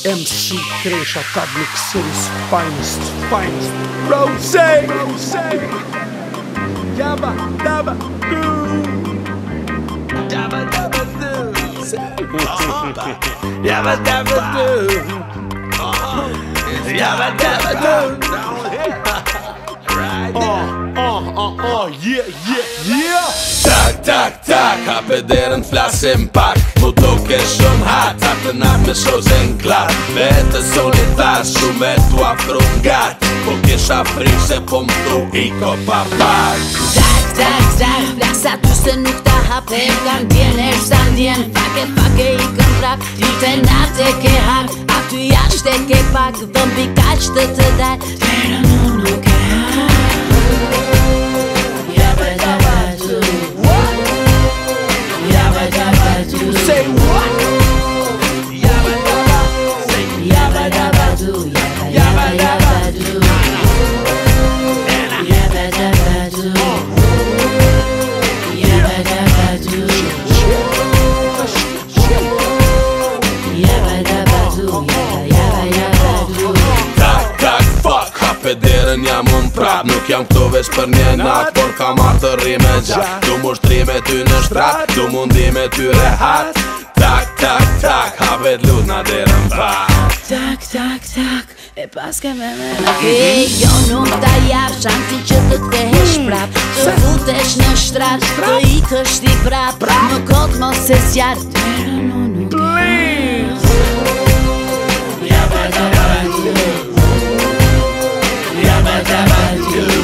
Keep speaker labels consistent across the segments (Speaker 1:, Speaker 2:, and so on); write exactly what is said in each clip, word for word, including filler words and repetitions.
Speaker 1: M C Kreisha Kadlik City's finest, finest. Rose, Rose, Yabba Dabba Doo, Yabba Dabba Doo, Yabba Dabba Doo, Yabba Dabba Doo. Uh, uh, uh, uh, yeah, yeah, yeah.
Speaker 2: Tak, tak, tak, hapë derën flasim pak. Mu duke shumë hat, atë nak me shozen klap. Me të zonit thash shumë me tu afru ngat. Po kisha frikë se po m'thu i ko pa pak.
Speaker 3: Tak, tak, tak, flasa ty se nuk ta hape. Kan bjen e shta ndjen, fake, fake i kën prap. Dite natë e ke hap, aty jashtë e ke pak. Dhëmbi kaq të të dal, terën unë nuk e hap.
Speaker 1: Say what?
Speaker 3: Yabba dabba, yabba dabba doo, yabba yabba doo, yabba dabba doo, yabba dabba doo, yabba dabba doo, yabba yabba doo.
Speaker 2: Tak, tak, fuck, hapë derën jam unë prap. Nuk jam këtu veç për një nat, por kam atë rime gjak. Du mu shtri me ty në shtrat, du mundi me ty rehat. Tak, tak, tak, hapet lut na derën pak.
Speaker 3: Tak, tak, tak, e pas ke me me në ke. Jo nuk ta jap shanti që të të hesh prap. Të futesh në shtrat, të ikësh ti prap. Më kot mos se s'jar, terën unë nuk e hap. Yabba dabba doo, yabba dabba doo,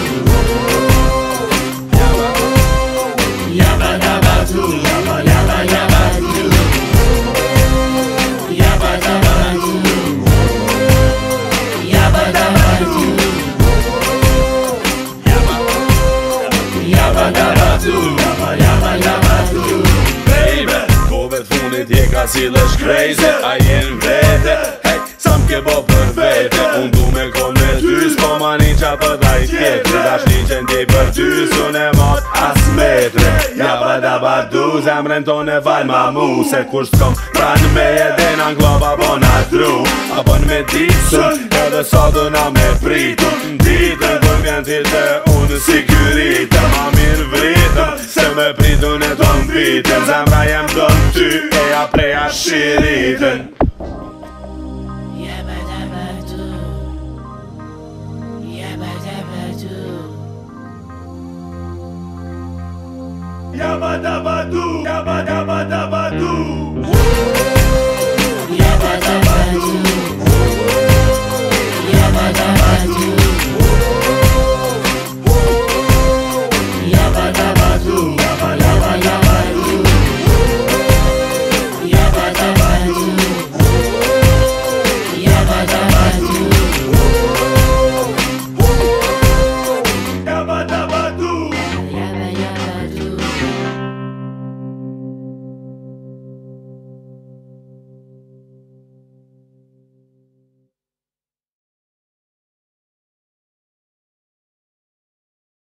Speaker 3: yabba dabba doo, yabba yabba yabba doo.
Speaker 2: Je ka cilësh crazy, a jen vete. Hej, sa m'ke bo për vete. Unë du me kon me ty, s'po ma një qa për daj tjetëri. Dash një qen ti për ty, s'une mot as metre. Yabba dabba doo, zemrën ton e val ma mu. Se kur s'kom pran me jeden angloba po na tru. A bon me ditësën, edhe sa dëna me pritu. N'ditën kër vjen ti të unë si kyritën. Ma mirë vritëm, se me pritën e ton vitën. Zemra jem dën ty, e ja preja shiritën.
Speaker 3: Yabba dabba doo, yabba dabba doo,
Speaker 2: Yabba dabba doo, yabba dabba